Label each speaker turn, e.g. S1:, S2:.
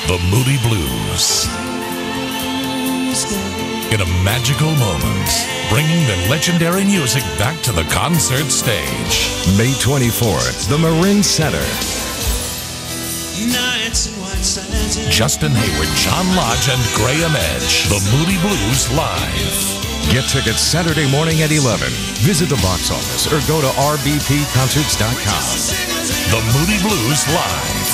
S1: the Moody Blues. In a magical moment, bringing the legendary music back to the concert stage.
S2: May 24th, the Marin Center.
S1: Justin Hayward, John Lodge, and Graham Edge. The Moody Blues live.
S2: Get tickets Saturday morning at 11. Visit the box office or go to rbpconcerts.com.
S1: The Moody Blues live.